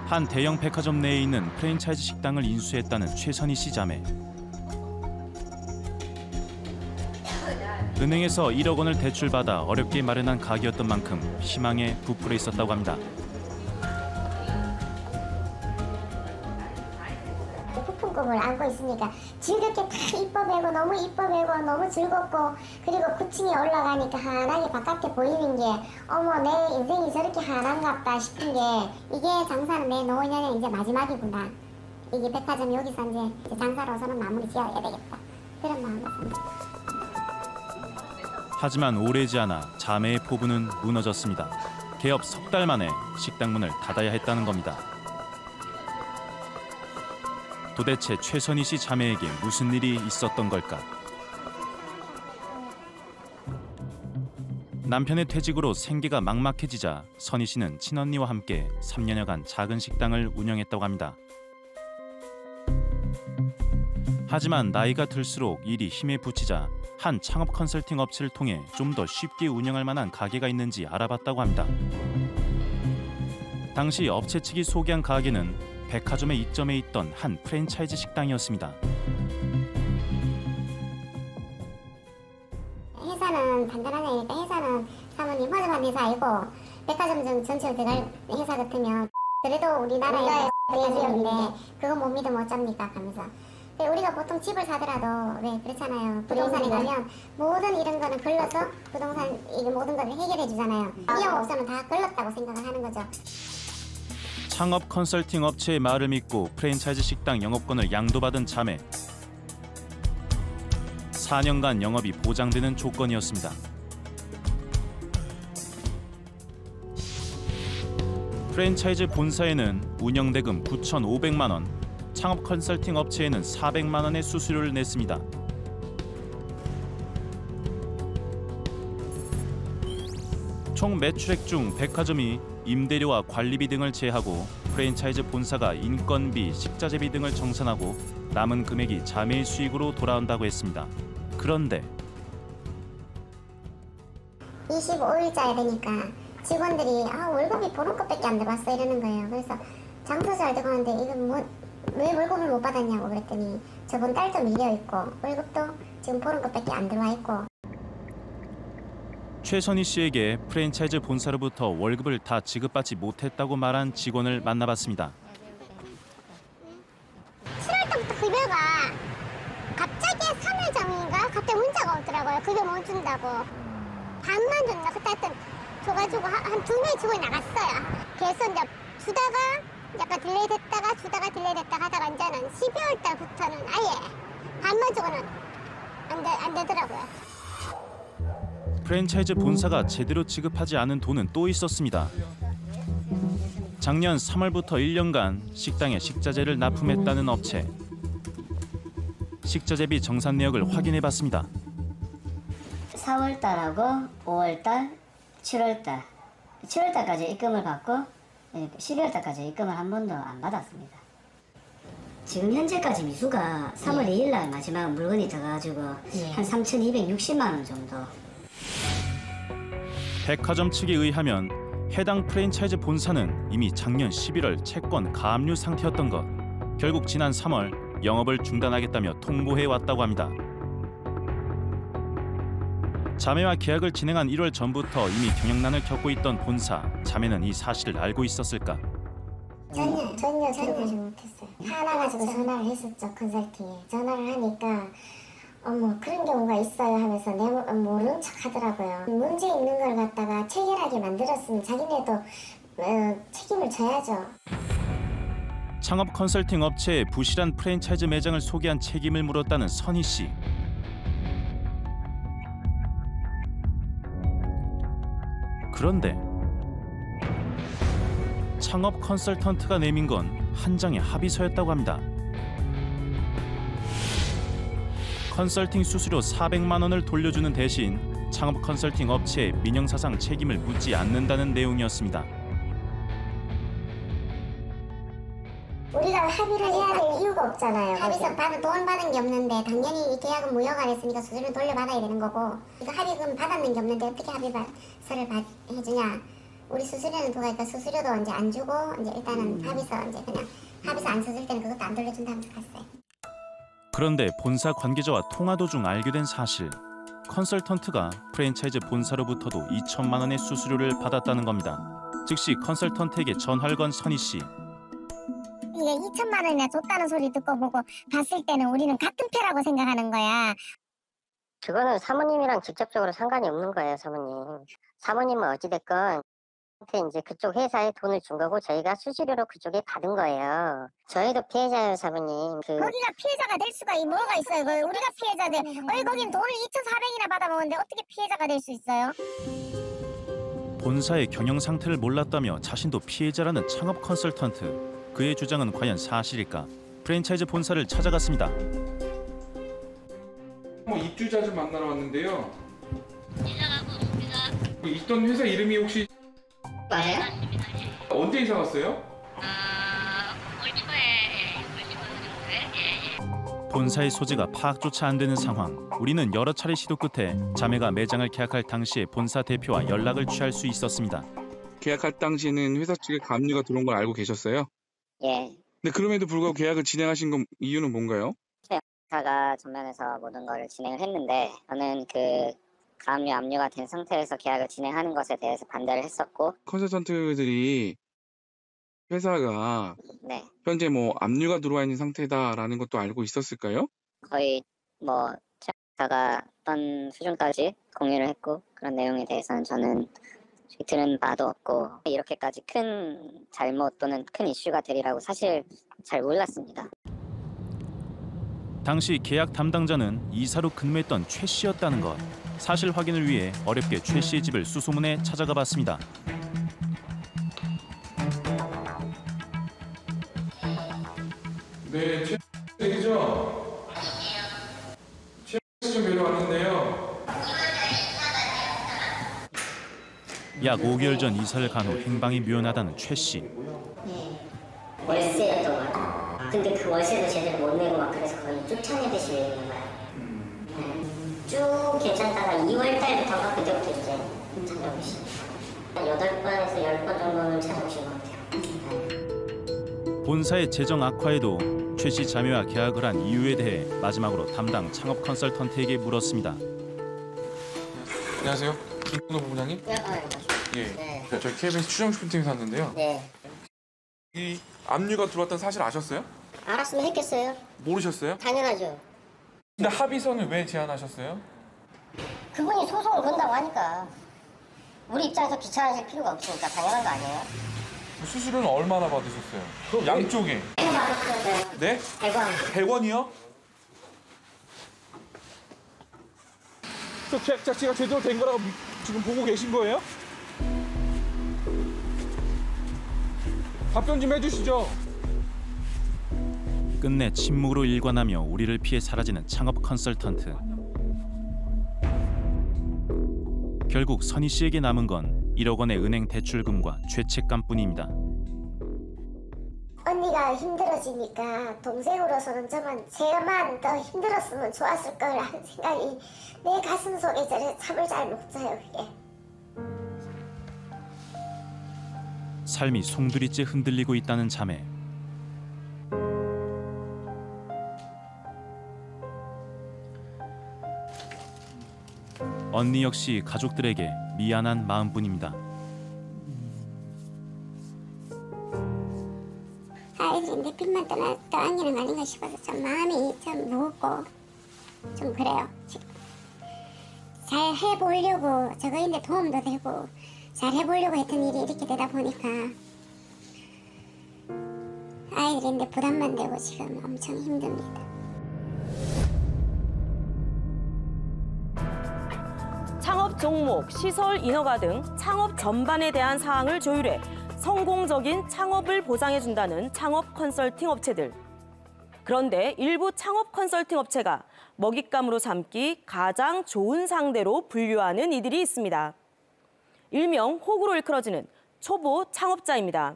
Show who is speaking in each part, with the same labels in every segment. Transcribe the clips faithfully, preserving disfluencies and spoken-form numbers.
Speaker 1: 한 대형 백화점 내에 있는 프랜차이즈 식당을 인수했다는 최선희 씨 자매. 은행에서 일억 원을 대출받아 어렵게 마련한 가게였던 만큼 희망에 부풀어 있었다고 합니다.
Speaker 2: 부푼 꿈을 안고 있으니까 즐겁게 다 이뻐 배고 너무 이뻐 배고 너무 즐겁고, 그리고 구층에 올라가니까 환하게 바깥에 보이는 게 어머 내 인생이 저렇게 환한갑다 싶은 게, 이게 장사는 내 노년의 이제 마지막이구나. 이게 백화점 여기서 이제 장사로서는 마무리 지어야 되겠다. 그런 마음이었습니다.
Speaker 1: 하지만 오래지 않아 자매의 포부는 무너졌습니다. 개업 석 달 만에 식당 문을 닫아야 했다는 겁니다. 도대체 최선희 씨 자매에게 무슨 일이 있었던 걸까? 남편의 퇴직으로 생계가 막막해지자 선희 씨는 친언니와 함께 삼 년여간 작은 식당을 운영했다고 합니다. 하지만 나이가 들수록 일이 힘에 부치자 한 창업 컨설팅 업체를 통해 좀 더 쉽게 운영할 만한 가게가 있는지 알아봤다고 합니다. 당시 업체 측이 소개한 가게는 백화점의 이점에 있던 한 프랜차이즈 식당이었습니다.
Speaker 2: 회사는 간단하니까 회사는 사모님 허접한 회사 아니고 백화점 전체로 들어갈 회사 같으면 그래도 우리나라에 백화점인데 그거 못 믿으면 어쩝니까 하면서. 우리가 보통 집을 사더라도 왜 그렇잖아요. 부동산에 가면 모든 이런 거는 걸러서 부동산 이게 모든 걸 해결해 주잖아요. 비용 없으면 다 걸렀다고 생각을 하는 거죠.
Speaker 1: 창업 컨설팅 업체의 말을 믿고 프랜차이즈 식당 영업권을 양도받은 자매. 사 년간 영업이 보장되는 조건이었습니다. 프랜차이즈 본사에는 운영대금 구천오백만 원, 창업 컨설팅 업체에는 사백만 원의 수수료를 냈습니다. 총 매출액 중 백화점이 임대료와 관리비 등을 제하고 프랜차이즈 본사가 인건비, 식자재비 등을 정산하고 남은 금액이 자매의 수익으로 돌아온다고 했습니다. 그런데
Speaker 2: 이십오 일자야 되니까 직원들이 아 월급이 보는 것밖에 안 들어왔어 이러는 거예요. 그래서 장사 잘 되고 하는데 이건 뭐 왜 월급을 못 받았냐고 그랬더니 저번 달도 밀려있고 월급도 지금 보는 것밖에 안 들어와 있고.
Speaker 1: 최선희 씨에게 프랜차이즈 본사로부터 월급을 다 지급받지 못했다고 말한 직원을 만나봤습니다.
Speaker 2: 칠월 달부터 급여가 갑자기 삼 일 전인가 갑자기 문자가 오더라고요. 급여 못 준다고. 반만 줬나 그때 하여튼 줘가지고 한 두 명이 직원이 나갔어요. 그래서 이제 주다가 약간 딜레이 됐다가 주다가 딜레이 됐다가 하다가 이제는 십이월 달부터는 아예 반만 주고는 안, 되, 안 되더라고요.
Speaker 1: 프랜차이즈 본사가 제대로 지급하지 않은 돈은 또 있었습니다. 작년 삼월부터 일 년간 식당에 식자재를 납품했다는 업체. 식자재비 정산 내역을 확인해봤습니다.
Speaker 3: 사월 달하고 오월 달, 칠월 달, 칠월 달까지 입금을 받고 십이월 달까지 입금을 한 번도 안 받았습니다. 지금 현재까지 미수가 삼월 이일 날 마지막 물건이 들어가지고 예. 한 삼천이백육십만 원 정도.
Speaker 1: 백화점 측에 의하면 해당 프랜차이즈 본사는 이미 작년 십일월 채권 가압류 상태였던 것. 결국 지난 삼월 영업을 중단하겠다며 통보해왔다고 합니다. 자매와 계약을 진행한 일월 전부터 이미 경영난을 겪고 있던 본사. 자매는 이 사실을 알고 있었을까?
Speaker 2: 전혀, 전혀, 전혀 알지 못했어요. 하나 가지고 전화를 했었죠, 컨설팅에. 전화를 하니까 어머 그런 경우가 있어요 하면서 내 모르는 척 하더라고요. 문제 있는 걸 갖다가 체결하게 만들었으면 자기네도 어, 책임을 져야죠.
Speaker 1: 창업 컨설팅 업체에 부실한 프랜차이즈 매장을 소개한 책임을 물었다는 선희 씨. 그런데 창업 컨설턴트가 내민 건 한 장의 합의서였다고 합니다. 컨설팅 수수료 사백만 원을 돌려주는 대신 창업 컨설팅 업체에 민영사상 책임을 묻지 않는다는 내용이었습니다.
Speaker 2: 우리가 합의를 해야 될 이유가 없잖아요. 합의서 받은 돈 받은 게 없는데 당연히 이 계약은 무효가 안 했으니까 수수료 돌려받아야 되는 거고, 이거 합의금 받았는 게 없는데 어떻게 합의서를 해주냐. 우리 수수료는 두 가니까 수수료도 이제 안 주고 이제 일단은 합의서 이제 그냥 합의서 안 써줄 때는 그것도 안 돌려준다면서 갔어요.
Speaker 1: 그런데 본사 관계자와 통화 도중 알게 된 사실. 컨설턴트가 프랜차이즈 본사로부터도 이천만 원의 수수료를 받았다는 겁니다. 즉시 컨설턴트에게 전화를 건 선희 씨.
Speaker 2: 이게 이천만 원이나 줬다는 소리 듣고 보고 봤을 때는 우리는 같은 패라고 생각하는 거야.
Speaker 4: 그거는 사모님이랑 직접적으로 상관이 없는 거예요, 사모님. 사모님은 어찌됐건 이제 그쪽 회사에 돈을 준 거고 저희가 수수료로 그쪽에 받은 거예요. 저희도 피해자예요, 사모님. 그...
Speaker 2: 거기가 피해자가 될 수가 뭐가 있어요? 우리가 피해자들. 왜 거긴 돈을 이천사백이나 받아먹었는데 어떻게 피해자가 될 수 있어요?
Speaker 1: 본사의 경영 상태를 몰랐다며 자신도 피해자라는 창업 컨설턴트. 그의 주장은 과연 사실일까? 프랜차이즈 본사를 찾아갔습니다.
Speaker 5: 뭐 입주자 좀 만나러 왔는데요. 이사가고 없습니다. 있던 회사 이름이 혹시
Speaker 4: 맞아요?
Speaker 5: 언제 이사 갔어요?
Speaker 4: 아, 올 초에, 올 초 정도에, 예, 예.
Speaker 1: 본사의 소재가 파악조차 안 되는 상황. 우리는 여러 차례 시도 끝에 자매가 매장을 계약할 당시에 본사 대표와 연락을 취할 수 있었습니다.
Speaker 5: 계약할 당시에는 회사 측에 감류가 들어온 걸 알고 계셨어요?
Speaker 4: 예.
Speaker 5: 근데 그럼에도 불구하고 계약을 진행하신 건 이유는 뭔가요?
Speaker 4: 회사가 전면에서 모든 걸 진행을 했는데 저는 그 가압류 압류가 된 상태에서 계약을 진행하는 것에 대해서 반대를 했었고.
Speaker 5: 컨설턴트들이 회사가
Speaker 4: 네.
Speaker 5: 현재 뭐 압류가 들어와 있는 상태다라는 것도 알고 있었을까요?
Speaker 4: 거의 뭐 회사가 어떤 수준까지 공유를 했고 그런 내용에 대해서는 저는 들은 바도 없고 이렇게까지 큰 잘못 또는 큰 이슈가 되리라고 사실 잘 몰랐습니다.
Speaker 1: 당시 계약 담당자는 이사로 근무했던 최 씨였다는 것. 사실 확인을 위해 어렵게 최 씨의 집을 수소문해 찾아가 봤습니다.
Speaker 5: 네, 최 씨죠? 최 씨 좀 뵈러 왔는데요.
Speaker 1: 약 오 개월 전 이사를 간 후 행방이 묘연하다는 최 씨.
Speaker 3: 월세였던 거야. 근데 그 월세도 제대로 못 내고 막 그래서 거의 쫓아내듯이 내는 거야. 쭉 괜찮다가 이월 달부터가 그때부터 이제 찾아오기 시작했어요. 여덟 번에서 열 번 정도는 찾아오신 것 같아요.
Speaker 1: 본사의 재정 악화에도 최 씨 자매와 계약을 한 이유에 대해 마지막으로 담당 창업 컨설턴트에게 물었습니다.
Speaker 5: 안녕하세요. 김근호 부부장님?
Speaker 3: 네, 아,
Speaker 5: 예.
Speaker 3: 네.
Speaker 5: 저희 케이비에스 추정식품팀에서 왔는데요.
Speaker 3: 네.
Speaker 5: 이 압류가 들어왔다는 사실 아셨어요?
Speaker 3: 알았으면 했겠어요.
Speaker 5: 모르셨어요?
Speaker 3: 당연하죠.
Speaker 5: 근데 합의서는 왜 제안하셨어요?
Speaker 3: 그분이 소송을 건다고 하니까 우리 입장에서 귀찮아질 필요가 없으니까 당연한 거 아니에요?
Speaker 5: 수수료는 얼마나 받으셨어요? 양쪽에.
Speaker 3: 백 원 받았어요.
Speaker 5: 네?
Speaker 3: 백 원.
Speaker 5: 백 원이요? 저 계약 자체가 제대로 된 거라고 지금 보고 계신 거예요? 답변 좀 해주시죠.
Speaker 1: 끝내 침묵으로 일관하며 우리를 피해 사라지는 창업 컨설턴트. 결국 선희 씨에게 남은 건 일억 원의 은행 대출금과 죄책감뿐입니다.
Speaker 2: 언니가 힘들어지니까 동생으로서는 저만 제만 더 힘들었으면 좋았을 걸 하는 생각이 내 가슴 속에 저래 잠을 잘 못 자요. 그게.
Speaker 1: 삶이 송두리째 흔들리고 있다는 자매. 언니 역시 가족들에게 미안한 마음뿐입니다.
Speaker 2: 아이들이 내 빚만 떠나, 떠안기는 거 아닌가 싶어서 좀 마음이 좀 무겁고 좀 그래요. 지금. 잘 해보려고 저거인데 도움도 되고 잘 해보려고 했던 일이 이렇게 되다 보니까 아이들인데 부담만 되고 지금 엄청 힘듭니다.
Speaker 6: 창업 종목, 시설 인허가 등 창업 전반에 대한 사항을 조율해 성공적인 창업을 보장해준다는 창업 컨설팅 업체들. 그런데 일부 창업 컨설팅 업체가 먹잇감으로 삼기 가장 좋은 상대로 분류하는 이들이 있습니다. 일명 호구로 일컬어지는 초보 창업자입니다.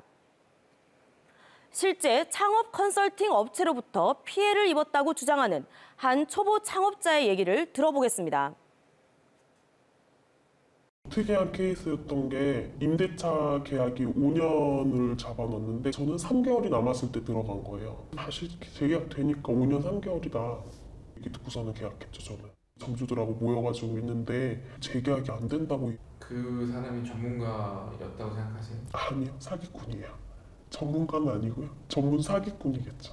Speaker 6: 실제 창업 컨설팅 업체로부터 피해를 입었다고 주장하는 한 초보 창업자의 얘기를 들어보겠습니다.
Speaker 7: 특이한 케이스였던 게 임대차 계약이 오 년을 잡아놨는데 저는 삼 개월이 남았을 때 들어간 거예요. 다시 재계약 되니까 오 년 삼 개월이다. 이게 듣고서는 계약했죠. 저는 점주들하고 모여가지고 있는데 재계약이 안 된다고.
Speaker 5: 그 사람이 전문가였다고 생각하세요?
Speaker 7: 아니요, 사기꾼이에요. 전문가는 아니고요. 전문 사기꾼이겠죠.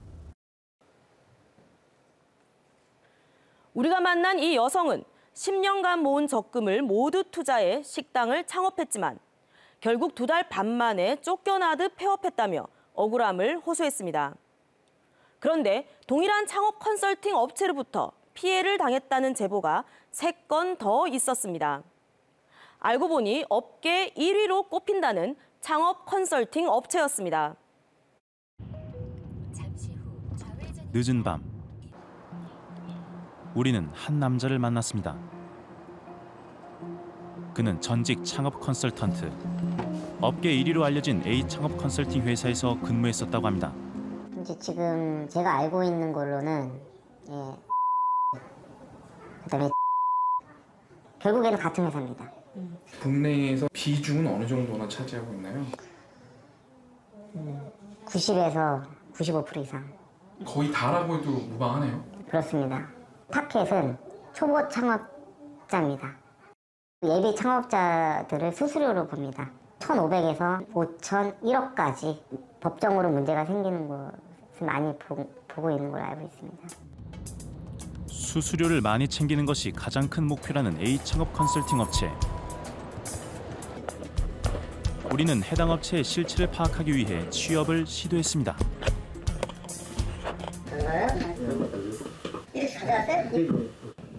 Speaker 6: 우리가 만난 이 여성은 십 년간 모은 적금을 모두 투자해 식당을 창업했지만 결국 두 달 반 만에 쫓겨나듯 폐업했다며 억울함을 호소했습니다. 그런데 동일한 창업 컨설팅 업체로부터 피해를 당했다는 제보가 세 건 더 있었습니다. 알고 보니 업계 일 위로 꼽힌다는 창업 컨설팅 업체였습니다.
Speaker 1: 늦은 밤, 우리는 한 남자를 만났습니다. 그는 전직 창업 컨설턴트, 업계 일 위로 알려진 A 창업 컨설팅 회사에서 근무했었다고 합니다.
Speaker 3: 이제 지금 제가 알고 있는 걸로는 예, 그다음에 결국에는 같은 회사입니다.
Speaker 5: 국내에서 비중은 어느 정도나 차지하고 있나요?
Speaker 3: 구십에서 구십오 퍼센트 이상.
Speaker 5: 거의 다라고 해도 무방하네요.
Speaker 3: 그렇습니다. 타켓은 초보 창업자입니다. 예비 창업자들을 수수료로 봅니다. 천오백에서 오천, 일억까지 법정으로 문제가 생기는 것을 많이 보, 보고 있는 걸로 알고 있습니다.
Speaker 1: 수수료를 많이 챙기는 것이 가장 큰 목표라는 A 창업 컨설팅 업체. 우리는 해당 업체의 실체를 파악하기 위해 취업을 시도했습니다.
Speaker 3: 이렇게 가져왔어요?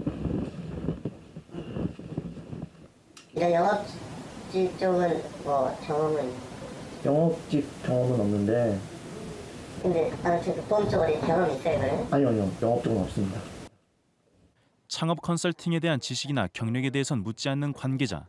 Speaker 3: 이런 영업직 쪽은 뭐 경험은?
Speaker 8: 영업직 경험은 없는데.
Speaker 3: 근데 아무튼 그 보험 쪽으로 경험이 있어요, 그러면?
Speaker 8: 아니요, 아니요. 영업 쪽은 없습니다.
Speaker 1: 창업 컨설팅에 대한 지식이나 경력에 대해선 묻지 않는 관계자.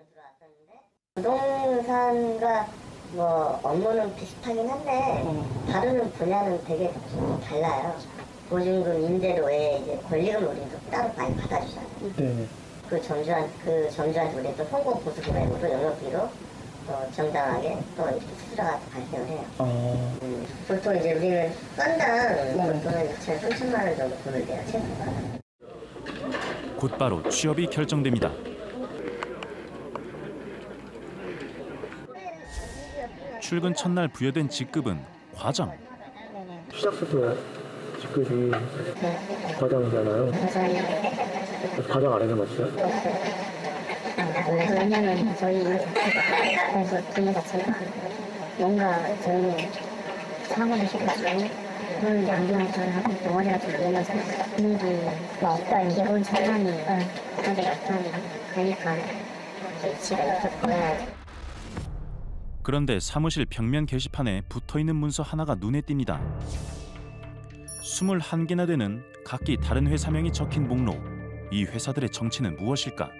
Speaker 3: 부동산과 뭐 업무는 비슷하긴 한데 다루는 분야는 되게 좀 달라요. 보증금, 임대료 외에 이제 권리금 우리도 따로 많이 받아주잖아요.
Speaker 8: 네.
Speaker 3: 그 점주한 그 점주한테 우리 또 송고 보수 금액으로 영업비로 어, 정당하게 또 이렇게 수수료가 발생을 해요.
Speaker 8: 아.
Speaker 3: 음, 보통 이제 우리는 건당 보통은 이천 삼천만 원 정도 돈을 내야 최소가.
Speaker 1: 곧바로 취업이 결정됩니다. 출근 첫날 부여된 직급은 과장.
Speaker 8: 시작부터 직급이 과장이잖아요. 그래서 과장 아래는 맞죠?
Speaker 2: 왜냐면 저희 일 자체가 그래서 분야 자체가 뭔가 저희는 사고를 시켜가지고 그런 양경을 저희 하고 동아리가 좀 늘려서 분위기 뭐 없다 기본 차단이 어디 없다니 그러니까 위치가 이렇게 보여야 돼.
Speaker 1: 그런데 사무실 벽면 게시판에 붙어있는 문서 하나가 눈에 띕니다. 스물한 개나 되는 각기 다른 회사명이 적힌 목록. 이 회사들의 정체는 무엇일까?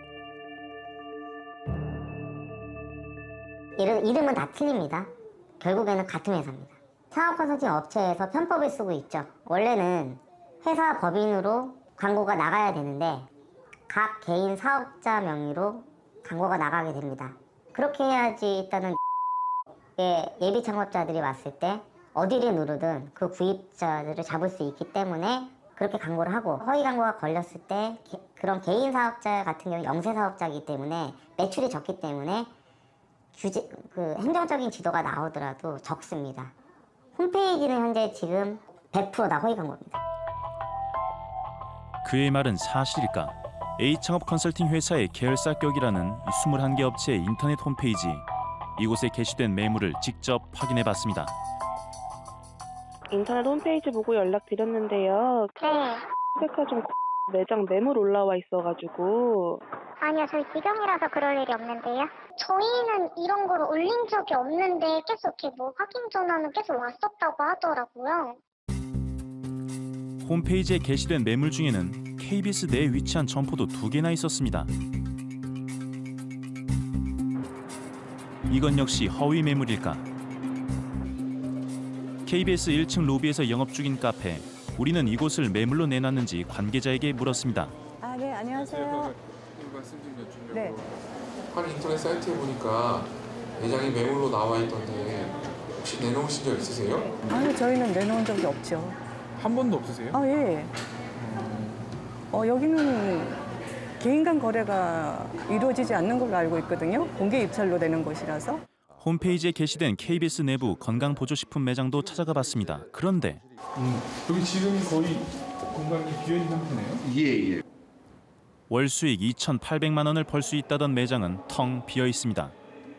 Speaker 3: 이름, 이름은 다 틀립니다. 결국에는 같은 회사입니다. 창업 컨설팅 업체에서 편법을 쓰고 있죠. 원래는 회사 법인으로 광고가 나가야 되는데 각 개인 사업자 명의로 광고가 나가게 됩니다. 그렇게 해야지 일단은 예비 창업자들이 왔을 때 어디를 누르든 그 구입자들을 잡을 수 있기 때문에 그렇게 광고를 하고, 허위 광고가 걸렸을 때 게, 그런 개인 사업자 같은 경우 영세 사업자이기 때문에 매출이 적기 때문에 규제, 그 행정적인 지도가 나오더라도 적습니다. 홈페이지는 현재 지금 백 퍼센트 다 허위 광고입니다.
Speaker 1: 그의 말은 사실일까? A 창업 컨설팅 회사의 계열사격이라는 스물한 개 업체의 인터넷 홈페이지. 이곳에 게시된 매물을 직접 확인해봤습니다.
Speaker 9: 인터넷 홈페이지 보고 연락드렸는데요.
Speaker 2: 네.
Speaker 9: 백화점 매장 매물 올라와 있어가지고.
Speaker 2: 아니요, 저희 지경이라서 그럴 일이 없는데요. 저희는 이런 걸 올린 적이 없는데 계속 이렇게 뭐 확인 전화는 계속 왔었다고 하더라고요.
Speaker 1: 홈페이지에 게시된 매물 중에는 케이비에스 내에 위치한 점포도 두 개나 있었습니다. 이건 역시 허위 매물일까? 케이비에스 일 층 로비에서 영업 중인 카페. 우리는 이곳을 매물로 내놨는지 관계자에게 물었습니다.
Speaker 10: 아, 네, 안녕하세요.
Speaker 5: 말씀 좀 여쭈려고.
Speaker 10: 네.
Speaker 5: 한 인터넷 사이트에 보니까 매장이 매물로 나와 있던데 혹시 내놓으신 적 있으세요?
Speaker 10: 아니, 저희는 내놓은 적이 없죠.
Speaker 5: 한 번도 없으세요?
Speaker 10: 아, 예. 어, 여기는 개인 간 거래가 이루어지지 않는 걸로 알고 있거든요. 공개 입찰로 되는 곳이라서.
Speaker 1: 홈페이지에 게시된 케이비에스 내부 건강보조식품 매장도 찾아가 봤습니다. 그런데
Speaker 5: 음, 여기 지금 거의 공간이 비어있는 상태네요?
Speaker 11: 예, 예.
Speaker 1: 월 수익 이천팔백만 원을 벌 수 있다던 매장은 텅 비어 있습니다.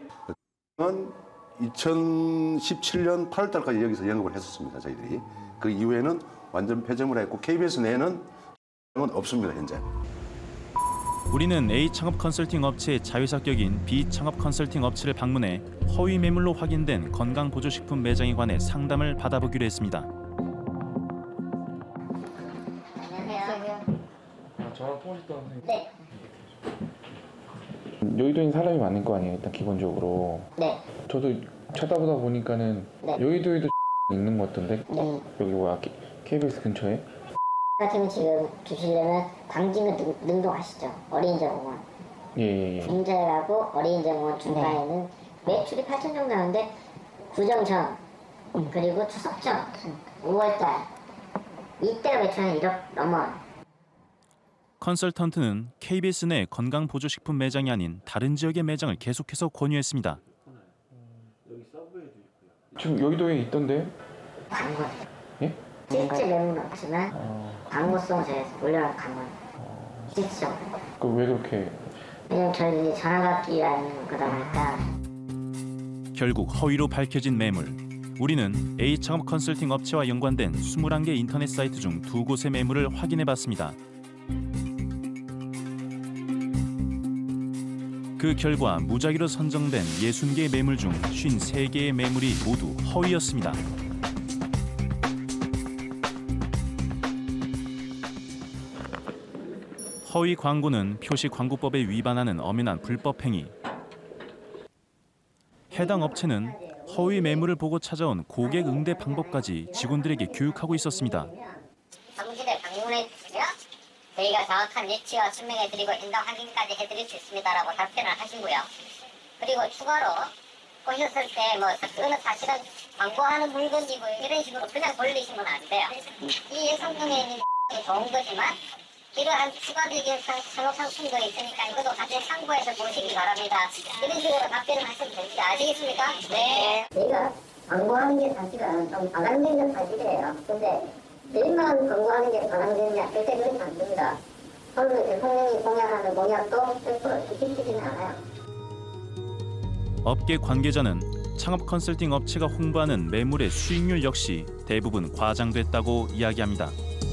Speaker 11: 이천십칠 년 팔월 달까지 여기서 영업을 했었습니다. 저희들이. 그 이후에는 완전 폐점을 했고 케이비에스 내에는 없습니다. 현재.
Speaker 1: 우리는 A 창업 컨설팅 업체의 자회사격인 B 창업 컨설팅 업체를 방문해 허위 매물로 확인된 건강보조식품 매장에 관해 상담을 받아보기로 했습니다.
Speaker 5: 아, 저랑 통화했던 선생님.
Speaker 3: 네.
Speaker 5: 여의도엔 사람이 많을 거 아니에요, 일단 기본적으로.
Speaker 3: 네.
Speaker 5: 저도 쳐다보다 보니까는
Speaker 3: 네.
Speaker 5: 여의도에도 있는 것 같던데.
Speaker 3: 네.
Speaker 5: 여기 뭐야, 케이비에스 근처에?
Speaker 3: 같으면 지금 주시려면 광진구 능- 능동하시죠. 어린이정원.
Speaker 5: 예, 예, 예.
Speaker 3: 중절하고 어린이정원 중간에는 매출이 팔천 정도 나오는데 구정전 그리고 추석전 오월달 이때가 매출은 일억 넘어요.
Speaker 1: 컨설턴트는 케이비에스 내 건강보조식품 매장이 아닌 다른 지역의 매장을 계속해서 권유했습니다.
Speaker 5: 지금 여의도에 있던데?
Speaker 3: 광고.
Speaker 5: 예?
Speaker 3: 실제 매물은 없지만
Speaker 5: 어,
Speaker 3: 광고성을 저희에서 올려놓은 광고. 실적.
Speaker 5: 그 왜 그렇게?
Speaker 3: 왜냐면 저희들이 전화 받기 위한 거다 보니까.
Speaker 1: 결국 허위로 밝혀진 매물. 우리는 A 창업 컨설팅 업체와 연관된 이십일 개 인터넷 사이트 중 두 곳의 매물을 확인해봤습니다. 그 결과 무작위로 선정된 육십 개의 매물 중 오십삼 개의 매물이 모두 허위였습니다. 허위 광고는 표시광고법에 위반하는 엄연한 불법 행위. 해당 업체는 허위 매물을 보고 찾아온 고객 응대 방법까지 직원들에게 교육하고 있었습니다.
Speaker 12: 사무실에 방문해 주시면 저희가 정확한 위치와 설명해드리고 인당 확인까지 해드릴 수 있습니다라고 답변을 하시고요. 그리고 추가로 오셨을 때 뭐 어느 사실은 광고하는 물건이고 이런 식으로 그냥 돌리시면 안 돼요. 이 예상품에 있는 게 좋은 거지만 이러한 추가적인 상업 상품도 있으니까 이것도 같이 참고해서 보시기 바랍니다. 이런 식으로 답변을 하시면 됩니다. 아시겠습니까? 네.
Speaker 3: 저희가 광고하는 게 사실은 좀 반항되는 건 사실이에요. 근데 저희만 광고하는 게 반항되는 게 절대 그렇지 않습니다. 서울 대통령이 공약하는 공약도 백 퍼센트 지키지는 않아요.
Speaker 1: 업계 관계자는 창업 컨설팅 업체가 홍보하는 매물의 수익률 역시 대부분 과장됐다고 이야기합니다.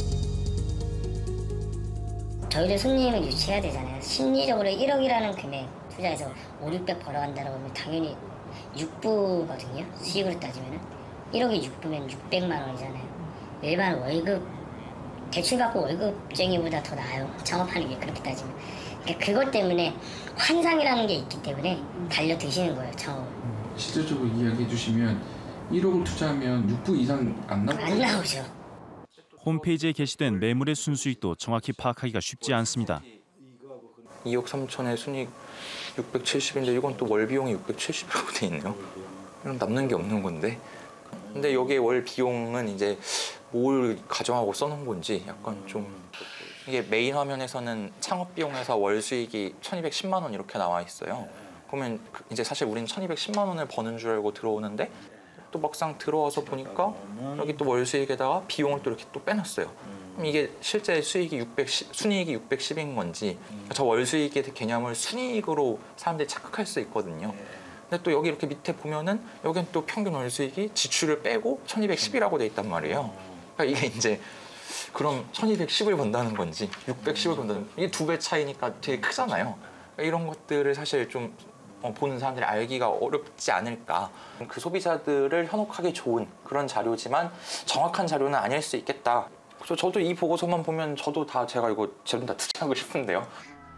Speaker 3: 저희들 손님을 유치해야 되잖아요. 심리적으로 일억이라는 금액 투자해서 오륙백 벌어간다고 하면 당연히 육부거든요. 수익으로 따지면 일억이 육부면 육백만 원이잖아요. 일반 월급 대출받고 월급쟁이보다 더 나아요. 창업하는 게 그렇게 따지면. 그러니까 그것 때문에 환상이라는 게 있기 때문에 달려드시는 거예요. 창업을.
Speaker 5: 실질적으로 이야기해 주시면 일억을 투자하면 육부 이상 안 나오죠?
Speaker 3: 안 나오죠.
Speaker 1: 홈페이지에 게시된 매물의 순수익도 정확히 파악하기가 쉽지 않습니다.
Speaker 13: 이억 삼천에 순익 육백칠십인데 이건 또 월 비용이 육백칠십이라고 돼 있네요. 이건 남는 게 없는 건데. 근데 여기에 월 비용은 이제 뭘 가정하고 써놓은 건지 약간 좀 이게 메인 화면에서는 창업 비용에서 월 수익이 천이백십만 원 이렇게 나와 있어요. 그러면 이제 사실 우리는 천이백십만 원을 버는 줄 알고 들어오는데 또 막상 들어와서 보니까 여기 또 월 수익에다가 비용을 또 이렇게 또 빼놨어요. 그럼 이게 실제 수익이 육백십, 순이익이 육백십인 건지 저 월 수익의 개념을 순이익으로 사람들이 착각할 수 있거든요. 근데 또 여기 이렇게 밑에 보면은 여긴 또 평균 월 수익이 지출을 빼고 천이백십이라고 돼 있단 말이에요. 그러니까 이게 이제 그럼 천이백십을 번다는 건지 육백십을 번다는 건지 이게 두 배 차이니까 되게 크잖아요. 그러니까 이런 것들을 사실 좀 어, 보는 사람들이 알기가 어렵지 않을까. 그 소비자들을 현혹하기 좋은 그런 자료지만 정확한 자료는 아닐 수 있겠다. 저, 저도 이 보고서만 보면 저도 다 제가 이거 제품 다 투자하고 싶은데요.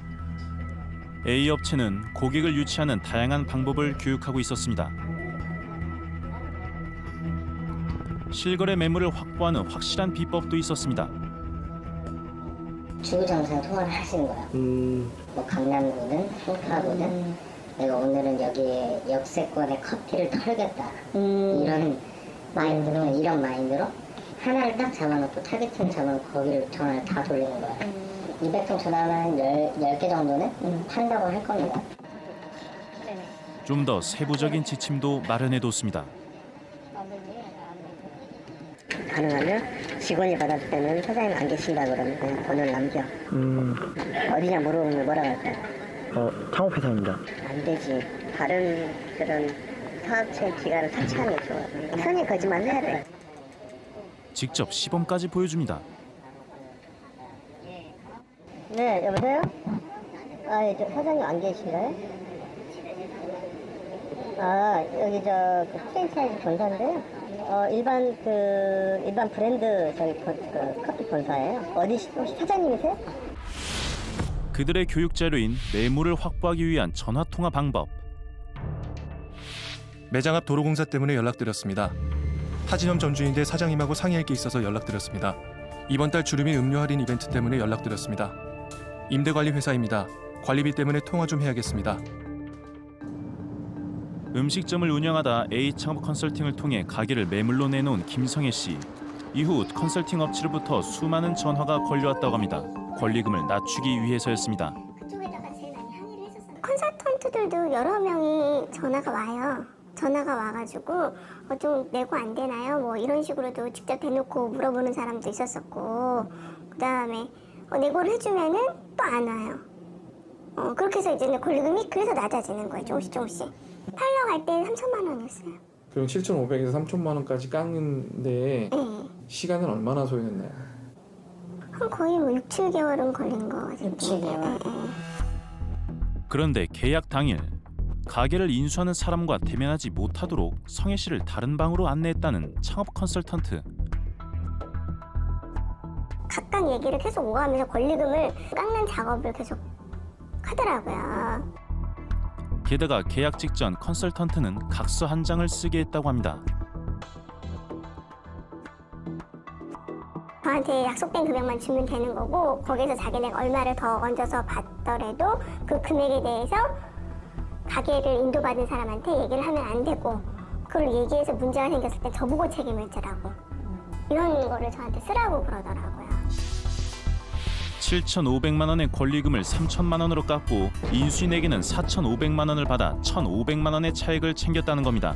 Speaker 1: A 업체는 고객을 유치하는 다양한 방법을 교육하고 있었습니다. 실거래 매물을 확보하는 확실한 비법도 있었습니다.
Speaker 3: 주구장창 통화를 하시는 거야.
Speaker 8: 음,
Speaker 3: 뭐 강남구든 송파구든
Speaker 12: 내가 오늘은 여기에 역세권에 커피를 털겠다. 음. 이런 마인드로, 이런 마인드로 하나를 딱 잡아놓고 타겟팅 잡아놓고 거기를 전화를 다 돌리는 거야. 음. 이백 통 전화만 열 개 정도는 음. 판다고 할 겁니다.
Speaker 1: 좀 더 세부적인 지침도 마련해뒀습니다.
Speaker 12: 가능하면 직원이 받았을 때는 사장님 안 계신다 그러면 그냥 번호를 남겨.
Speaker 8: 음.
Speaker 12: 어디냐 물어보면 뭐라고 할까요?
Speaker 8: 어, 창업회사입니다.
Speaker 12: 안 되지. 다른 그런 사업체 기관을 터치하는 게 좋아. 선이 거짓말 해야 돼.
Speaker 1: 직접 시범까지 보여줍니다.
Speaker 12: 네, 여보세요? 아, 예, 저 사장님 안 계신가요? 아, 여기 저 그 프랜차이즈 본사인데요. 어, 일반 그 일반 브랜드 저희 그, 그 커피 본사예요. 어디 혹시 사장님이세요?
Speaker 1: 그들의 교육 자료인 매물을 확보하기 위한 전화 통화 방법.
Speaker 14: 매장 앞 도로공사 때문에 연락드렸습니다. 타진점 점주인데 사장님하고 상의할 게 있어서 연락드렸습니다. 이번 달 주류미 음료 할인 이벤트 때문에 연락드렸습니다. 임대관리 회사입니다. 관리비 때문에 통화 좀 해야겠습니다.
Speaker 1: 음식점을 운영하다 A 창업 컨설팅을 통해 가게를 매물로 내놓은 김성애 씨. 이후 컨설팅 업체로부터 수많은 전화가 걸려왔다고 합니다. 권리금을 낮추기 위해서였습니다.
Speaker 2: 컨설턴트들도 여러 명이 전화가 와요. 전화가 와가지고 어, 좀 내고 안 되나요? 뭐 이런 식으로도 직접 대놓고 물어보는 사람도 있었었고, 그 다음에 어, 내고를 해주면은 또 안 와요. 어, 그렇게 해서 이제 권리금이 그래서 낮아지는 거예요. 조금씩 조금씩. 팔러 갈 때 삼천만 원이었어요.
Speaker 5: 그럼 칠천오백에서 삼천만 원까지 깎는데
Speaker 2: 네.
Speaker 5: 시간은 얼마나 소요했나요?
Speaker 2: 한 거의 뭐 육, 칠 개월은 걸린 거 같아요. 육, 칠 개월. 네, 네.
Speaker 1: 그런데 계약 당일 가게를 인수하는 사람과 대면하지 못하도록 성애 씨를 다른 방으로 안내했다는 창업 컨설턴트.
Speaker 2: 각각 얘기를 계속 오가면서 권리금을 깎는 작업을 계속 하더라고요.
Speaker 1: 게다가 계약 직전 컨설턴트는 각서 한 장을 쓰게 했다고 합니다.
Speaker 2: 저한테 약속된 금액만 주면 되는 거고, 거기서 자기네가 얼마를 더 얹어서 받더라도 그 금액에 대해서 가게를 인도받은 사람한테 얘기를 하면 안 되고, 그걸 얘기해서 문제가 생겼을 때 저보고 책임을 지라고, 이런 거를 저한테 쓰라고 그러더라고요.
Speaker 1: 칠천오백만 원의 권리금을 삼천만 원으로 깎고 인수인에게는 사천오백만 원을 받아 천오백만 원의 차익을 챙겼다는 겁니다.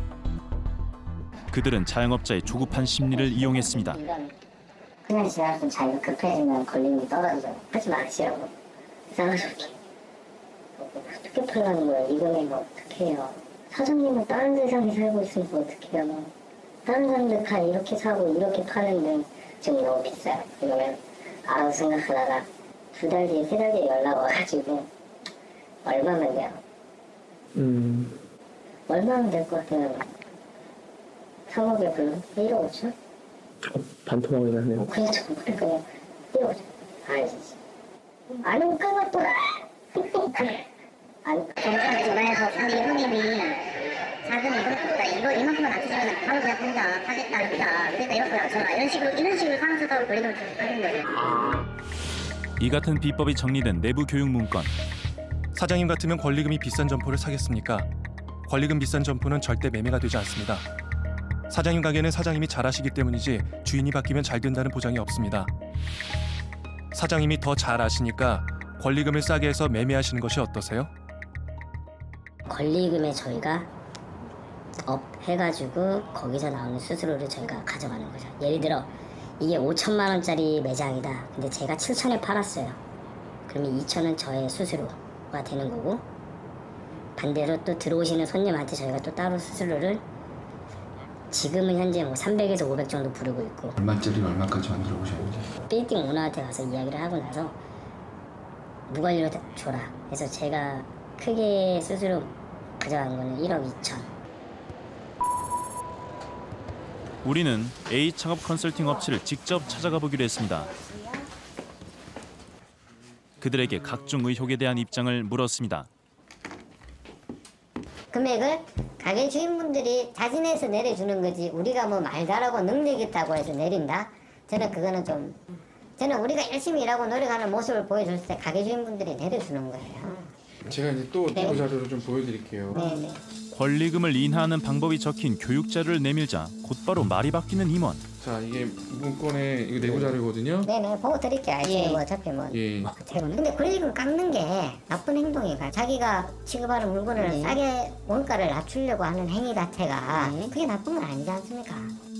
Speaker 1: 그들은 자영업자의 조급한 심리를 이용했습니다.
Speaker 12: 그냥 지나가면 자기가 급해지면 권리금이 떨어지죠. 하지 마시라고. 이상하게 어떻게 풀라는 거예요? 이 금액을 어떻게 해요? 사장님은 다른 세상에 살고 있으니까 어떻게 해요? 다른 사람들 다 이렇게 사고 이렇게 파는데 지금 너무 비싸요. 이러면 알아서 생각하다가 두 달 뒤에 세 달 뒤에 연락 와가지고 얼마면 돼요?
Speaker 8: 음.
Speaker 12: 얼마면 될 것 같아요? 삼억에 불러? 일억 오천?
Speaker 8: 어, 반토막이 나네요.
Speaker 12: 그냥 좀 그래 그냥 일억 오천. 알지. 아니면 끊어 또. 아니 정말 전화해서 자기 형님이 자금이 이렇다 이거 이만큼만 낮추면 바로 그냥 혼자 하겠다 한다. 그러니까 이렇게 낮춰라. 이런 식으로 이런 식으로 상황 타고 권리금을 하는 거예요.
Speaker 1: 이 같은 비법이 정리된 내부 교육 문건.
Speaker 14: 사장님 같으면 권리금이 비싼 점포를 사겠습니까? 권리금 비싼 점포는 절대 매매가 되지 않습니다. 사장님 가게는 사장님이 잘하시기 때문이지 주인이 바뀌면 잘 된다는 보장이 없습니다. 사장님이 더 잘 아시니까 권리금을 싸게 해서 매매하시는 것이 어떠세요?
Speaker 3: 권리금에 저희가 업 해가지고 거기서 나오는 수수료를 저희가 가져가는 거죠. 예를 들어 이게 오천만 원짜리 매장이다. 근데 제가 칠천에 팔았어요. 그러면 이천은 저의 수수료가 되는 거고, 반대로 또 들어오시는 손님한테 저희가 또 따로 수수료를 지금은 현재 뭐 삼백에서 오백 정도 부르고 있고.
Speaker 15: 얼마짜리 얼마까지 만들어 보셨는지?
Speaker 3: 빌딩 오너한테 가서 이야기를 하고 나서 무관리로 줘라. 그래서 제가 크게 수수료 가져간 거는 일억 이천.
Speaker 1: 우리는 A 창업 컨설팅 업체를 직접 찾아가 보기로 했습니다. 그들에게 각종 의혹에 대한 입장을 물었습니다.
Speaker 12: 금액을 가게 주인분들이 자진해서 내려주는 거지 우리가 뭐 말잘하고 능력 있다고 해서 내린다? 저는 그거는 좀 저는 우리가 열심히 일하고 노력하는 모습을 보여줄 때 가게 주인분들이 내려주는 거예요.
Speaker 5: 제가 이제 또
Speaker 3: 네.
Speaker 5: 내부 자료를 좀 보여드릴게요.
Speaker 3: 네네.
Speaker 1: 권리금을 인하하는 방법이 적힌 교육 자료를 내밀자 곧바로 말이 바뀌는 임원.
Speaker 5: 자, 이게 문건의 이거 내부 자료거든요.
Speaker 3: 네네, 보고 드릴게요. 아시는
Speaker 4: 예.
Speaker 3: 뭐 어차피 뭐.
Speaker 5: 예.
Speaker 3: 재고는. 근데 권리금 깎는 게 나쁜 행동이가 자기가 취급하는 물건을
Speaker 4: 네.
Speaker 3: 싸게 원가를 낮추려고 하는 행위 자체가
Speaker 4: 네.
Speaker 3: 그게 나쁜 건 아니지 않습니까?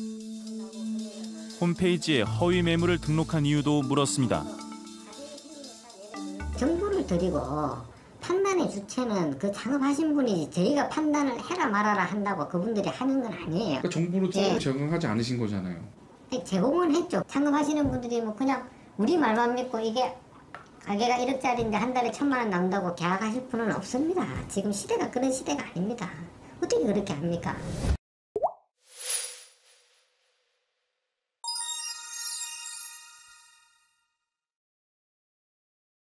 Speaker 1: 홈페이지에 허위 매물을 등록한 이유도 물었습니다.
Speaker 3: 정보를 드리고 판단의 주체는 그 창업하신 분이지 저희가 판단을 해라 말아라 한다고 그분들이 하는 건 아니에요.
Speaker 5: 그러니까 정보를
Speaker 3: 예.
Speaker 5: 제공하지 않으신 거잖아요.
Speaker 3: 제공은 했죠. 창업하시는 분들이 뭐 그냥 우리 말만 믿고 이게 가게가 일억짜리인데 한 달에 천만 원 나온다고 계약하실 분은 없습니다. 지금 시대가 그런 시대가 아닙니다. 어떻게 그렇게 합니까?